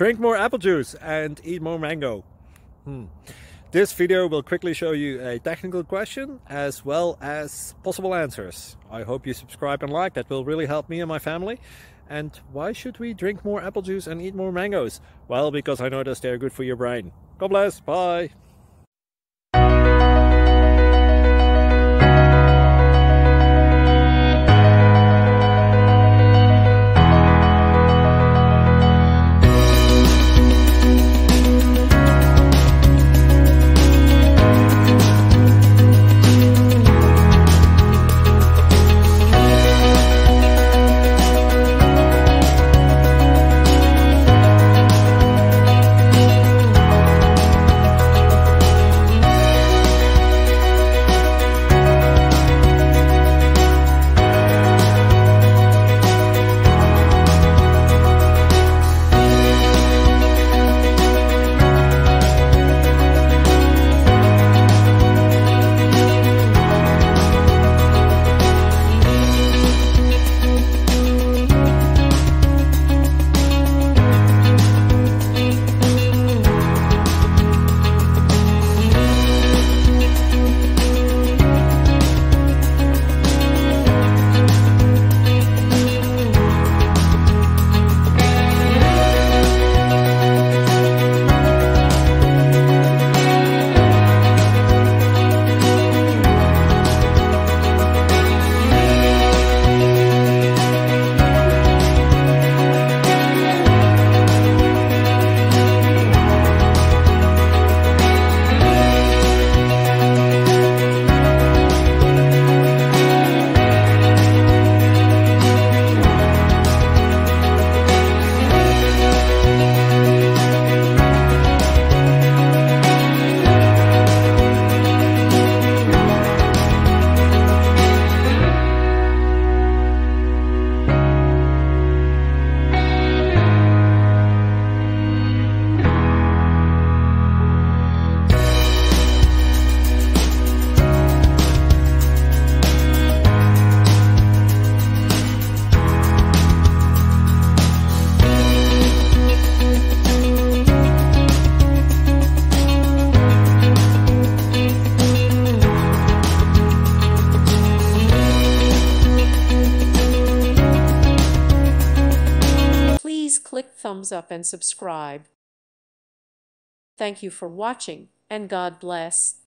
Drink more apple juice and eat more mango. This video will quickly show you a technical question as well as possible answers. I hope you subscribe and like, that will really help me and my family. And why should we drink more apple juice and eat more mangoes? Well, because I noticed they're good for your brain. God bless, bye! Click thumbs up and subscribe. Thank you for watching, and God bless.